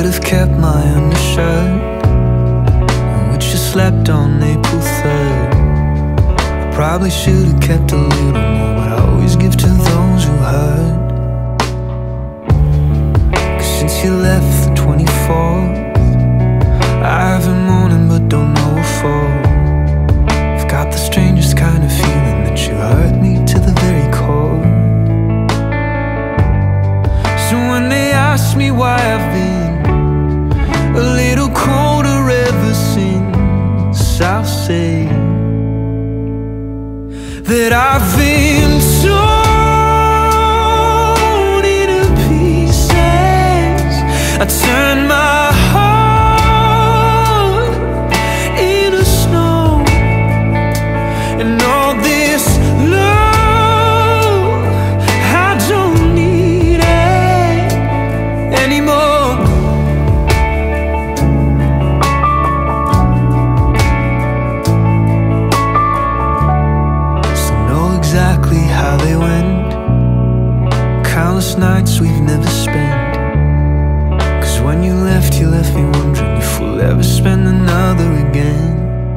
should have kept my undershirt, which you slept on April 3rd. I probably should have kept a little more, but I always give to those who hurt. 'Cause since you left the 24th, I've been mourning but don't know what for. I've got the strangest kind of feeling that you hurt me to the very core. So when they ask me why I've been a little colder ever since, I'll say that I've been torn into pieces. I turned my heart into snow, and all this love, I don't need it anymore. Exactly how they went, countless nights we've never spent. 'Cause when you left me wondering if we'll ever spend another again.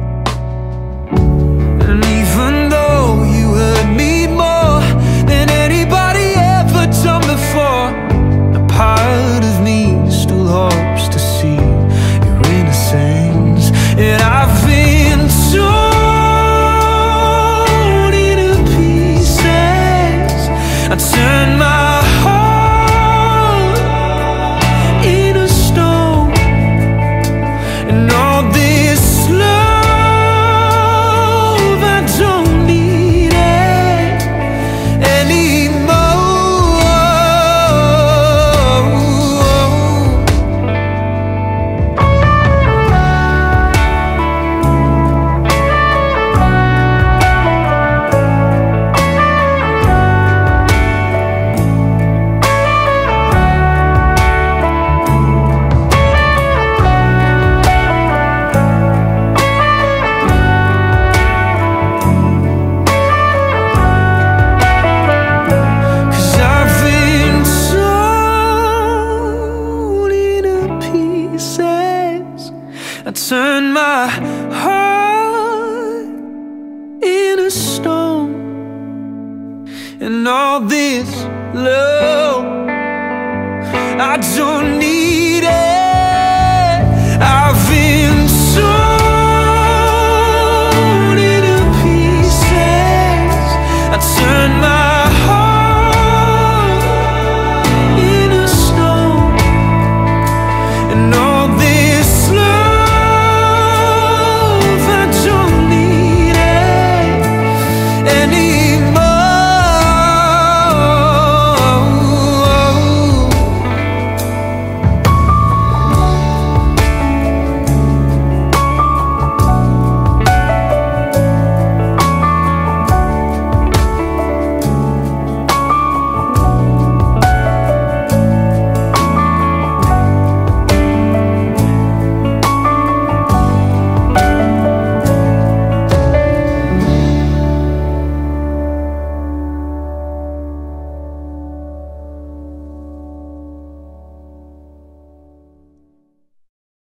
And even though you hurt me more than anybody ever done before, a part of me still hopes to see your innocence. And I've been told I turned my heart into stone, and all this love, I don't need it anymore. I turned my heart into stone, and all this love, I don't need